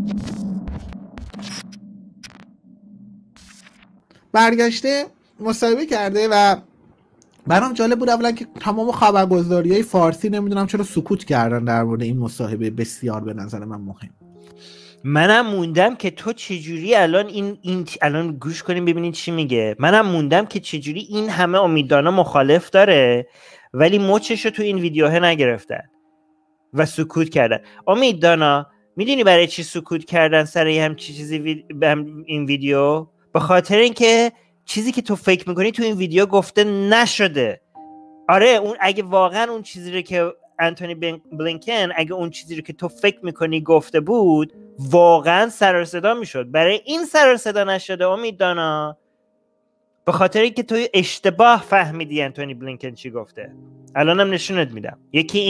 برگشته مصاحبه کرده و برام جالب بود اولا که تمام خبرگزاری‌های فارسی نمیدونم چرا سکوت کردن در مورد این مصاحبه، بسیار به نظر من مهم. منم موندم که تو چجوری الان الان گوش کنیم ببینید چی میگه. منم موندم که چجوری این همه امیددانا مخالف داره ولی مچشو تو این ویدیوها نگرفتن و سکوت کردن. امیددانا میدونی برای چی سکوت کردن سر همچین چیزی این ویدیو؟ به خاطر اینکه چیزی که تو فکر میکنی تو این ویدیو گفته نشده. آره اون اگه واقعا اون چیزی رو که انتونی بلینکن اگه اون چیزی رو که تو فکر میکنی گفته بود واقعا سر و صدا میشد. برای این سر و صدا نشده امیددانا به خاطر اینکه تو اشتباه فهمیدی انتونی بلینکن چی گفته. الانم نشونت میدم.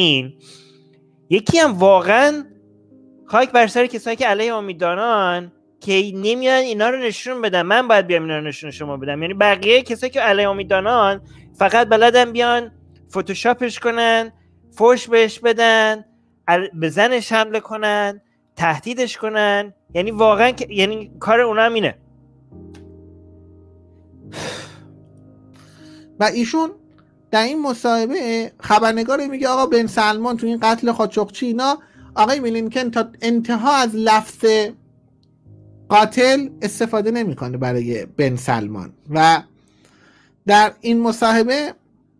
یکی هم واقعا خاک بر سر کسایی که علیه امیددانان که نمیان اینا رو نشون بدن. من باید بیام اینا رو نشون شما بدم. یعنی بقیه کسایی که علیه امیددانان فقط بلدن بیان فتوشاپش کنن، فوش بهش بدن، به زنش حمله کنن، تهدیدش کنن. یعنی واقعا یعنی کار اونا هم اینه. و ایشون در این مصاحبه خبرنگار میگه آقا بن سلمان تو این قتل خاشقچی اینا آقای بلینکن تا انتها از لفظ قاتل استفاده نمیکنه برای بن سلمان. و در این مصاحبه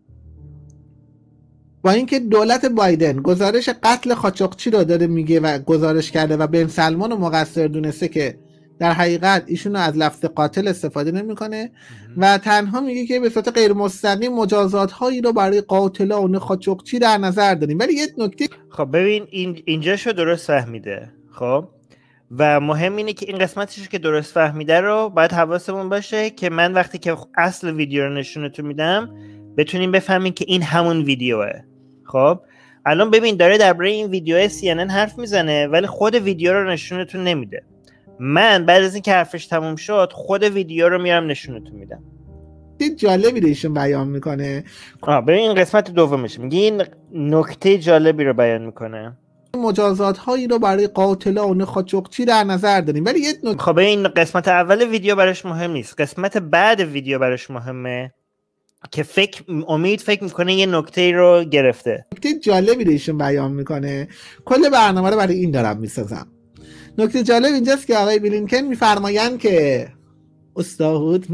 با اینکه دولت بایدن گزارش قتل خاشقچی رو داره میگه و گزارش کرده و بن سلمان رو مقصر دونسته که در حقیقت ایشون از لفظ قاتل استفاده نمیکنه و تنها میگه که به صورت غیر مستقیم مجازات هایی رو برای قاتلان خاشقچی در نظر داریم. ولی یه نکته خب ببین اینجاشو درست فهمیده. خب و مهم اینه که این قسمتش که درست فهمیده رو باید حواسمون باشه که من وقتی که اصل ویدیو رو نشونتون میدم بتونیم بفهمین که این همون ویدیوه. خب الان ببین داره درباره این ویدیو CNN حرف میزنه ولی خود ویدیو رو نشونتون نمیده. من بعد از اینکه حرفش تموم شد خود ویدیو رو میارم نشونتون میدم. جالبی رو ایشون بیان میکنه. ببین این قسمت دومشه. میگه این نکته جالبی رو بیان میکنه. مجازات هایی رو برای قاتلان خاشقچی در نظر داریم. ولی یه خب این قسمت اول ویدیو براش مهم نیست. قسمت بعد ویدیو براش مهمه که امید فکر میکنه یه نکته رو گرفته. نکته جالبی رو ایشون بیان میکنه. کل برنامه رو برای این دارم میسازم. نکته جالب اینجاست که آقای بلینکن میفرمایند که استاد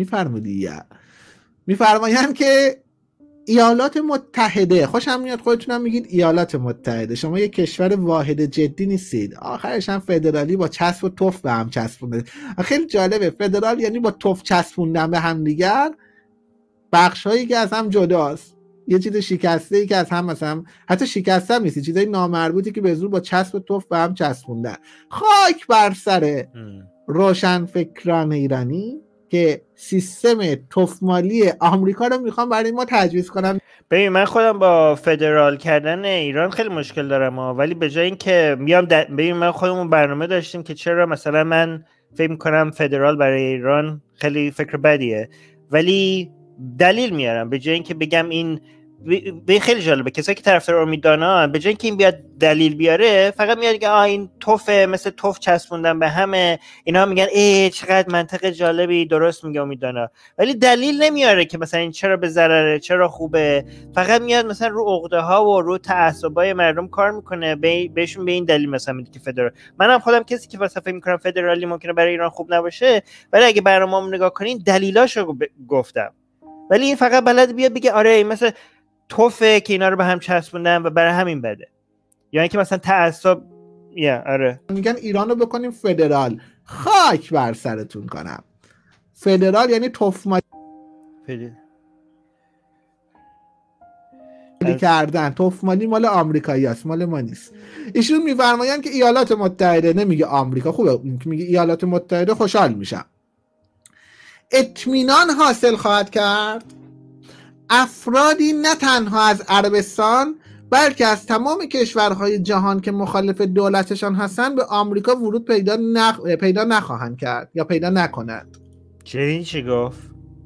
میفرمایند که ایالات متحده، خوشم میاد خودتونم میگید ایالات متحده، شما یک کشور واحد جدی نیستید. آخرش هم فدرالی با چسب و تف به هم چسبونده. خیلی جالبه. فدرال یعنی با تف چسبوندن به هم دیگر بخش هایی که از هم جداست. یه چیز شکسته ای که از هم مثلا حتی شکسته هم نیست، چیزای نامربوطی که به زور با چسب و تف به هم چسبوندن. خاک بر سر روشن فکران ایرانی که سیستم تفمالی آمریکا رو میخوام برای ما تجویز کنم. ببین من خودم با فدرال کردن ایران خیلی مشکل دارم ولی به جای اینکه میام ببین من خودمون برنامه داشتیم که چرا مثلا من فکر میکنم فدرال برای ایران خیلی فکر بدیه ولی دلیل میارم. به جای اینکه بگم این خیلی جالبه کسایی که طرفدار امیددانان به جای اینکه این بیاد دلیل بیاره فقط میاد که این توفه مثل توف چسبوندن به همه اینا میگن چقدر منطق جالبی درست میگه امیددانا ولی دلیل نمیاره که مثلا این چرا به ضرره چرا خوبه. فقط میاد مثلا رو عقده ها و رو تعصبای مردم کار میکنه بهشون به این دلیل مثلا میگه که فدرال. منم خودم کسی که واسه فکر میکنم فدرالی ممکنه برای ایران خوب نباشه ولی اگه برنامه‌مو نگاه کنین دلیلاشو گفتم ولی این فقط بلد بیاد بگه آره مثلا توفه که اینا رو به هم چسبوندن و برای همین بده یا اینکه مثلا تعصب آره میگن ایران رو بکنیم فدرال. خاک بر سرتون کنم. فدرال یعنی تفمالی کردن. تفمالی مال آمریکایی است، مال ما نیست. ایشون میفرمایند که ایالات متحده، نمیگه آمریکا، خوبه میگه ایالات متحده، خوشحال میشم، اطمینان حاصل خواهد کرد افرادی نه تنها از عربستان بلکه از تمام کشورهای جهان که مخالف دولتشان هستند به آمریکا ورود پیدا نخواهند کرد یا پیدا نکنند. چی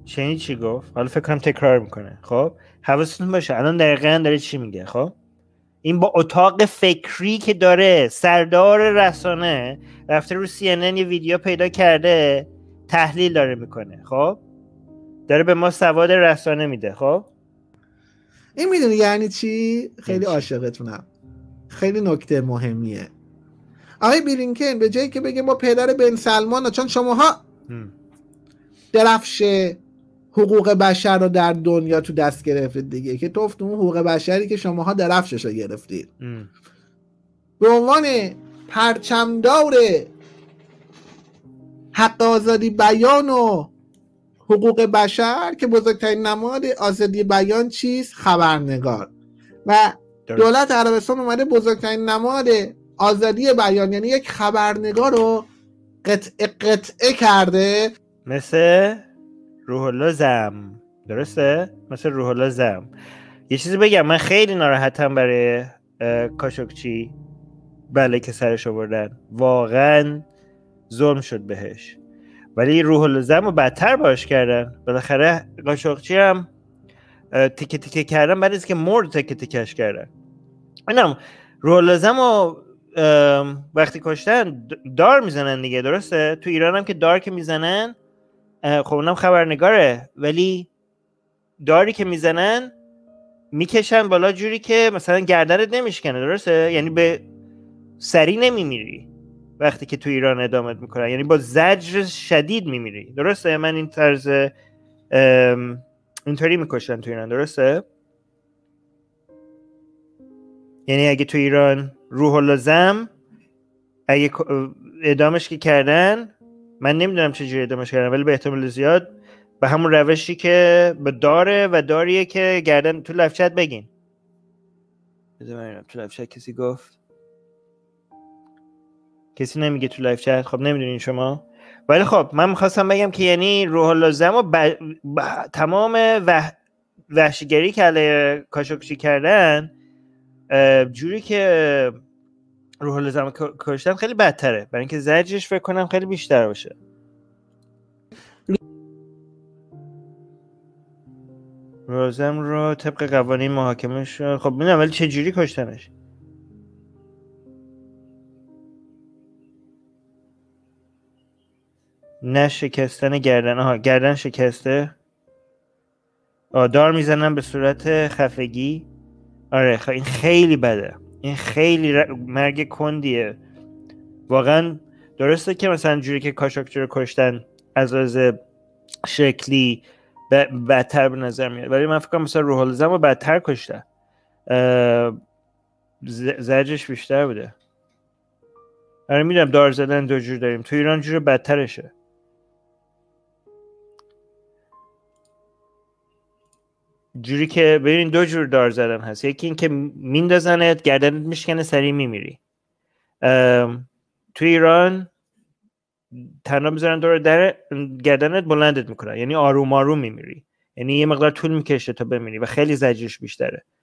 گفت؟ حالا فکر کنم تکرار میکنه. خب حواستون باشه الان دقیقاً داره چی میگه. خب این با اتاق فکری که داره، سردار رسانه رفته رو CNN یه ویدیو پیدا کرده، تحلیل داره میکنه، خب داره به ما سواد رسانه میده. خب این میدونی یعنی چی؟ خیلی چی؟ عاشقتونم، خیلی نکته مهمیه. آقای بلینکن به جایی که بگه ما پدر بن سلمان، چون شماها درفش حقوق بشر رو در دنیا تو دست گرفتید دیگه، که توفت اون حقوق بشری که شماها درفشش رو گرفتید به عنوان پرچمدار حق آزادی بیان و حقوق بشر، که بزرگترین نماد آزادی بیان چیست؟ خبرنگار. و دولت عربستان اومده بزرگترین نماد آزادی بیان یعنی یک خبرنگار رو قطعه کرده، مثل روح الله زم. درسته؟ مثل روح الله زم. یه چیزی بگم، من خیلی ناراحتم برای کاشقچی، بله که سرش آوردن، واقعا ظلم شد بهش، ولی روح الله زم رو بدتر باش کردن. بالاخره قاشقچی هم تیکه تیکه کردن، بعد از که مرد تیکه تیکش کردن. اینم روح الله زم رو وقتی کشتن دار میزنن دیگه، درسته؟ تو ایران هم که دار که میزنن، خب اونم خبرنگاره، ولی داری که میزنن میکشن بالا جوری که مثلا گردنت نمیشکنه، درسته؟ یعنی به سری نمیمیری وقتی که تو ایران ادامت میکنن، یعنی با زجر شدید میمیری، درسته؟ من این طرز اینطوری میکشن تو ایران، درسته؟ یعنی اگه تو ایران روح الله زم اگه اعدامش که کردن، من نمیدونم چجوری اعدامش کردن، ولی به احتمال زیاد به همون روشی که به داره و داریه که گردن. تو لایو چت بگین، بذارم تو لایو چت کسی گفت؟ کسی نمیگه تو لایو چت. خب نمیدونین شما، ولی خب من میخواستم بگم که یعنی روح الله زم و تمام وحشیگری که علیه کاشقچی کردن، جوری که روح الله زم کشتن خیلی بدتره، برای اینکه زجرش فکر کنم خیلی بیشتر باشه. روح الله زم رو طبق قوانین محاکمه شد. خب میدونم، ولی چه جوری کشتنش؟ نه شکستن گردن، گردن شکسته، دار میزنن به صورت خفگی. آره این خیلی بده، این خیلی مرگ کندیه واقعا. درسته که مثلا جوری که کاشقچی رو کشتن از لحاظ شکلی بدتر به نظر میاد، ولی من فکر کنم مثلا روح الله زم رو بدتر کشتن، زجرش بیشتر بوده. آره میدونم دار زدن دو جور داریم، تو ایران جور بدترشه. جوری که ببین دو جور دار زدن هست، یکی این که میندازنت گردنت میشکنه سریع میمیری. تو ایران تنها میذارن دور در گردنت بلندت میکنن، یعنی آروم آروم میمیری، یعنی یه مقدار طول میکشه تا بمیری و خیلی زجرش بیشتره.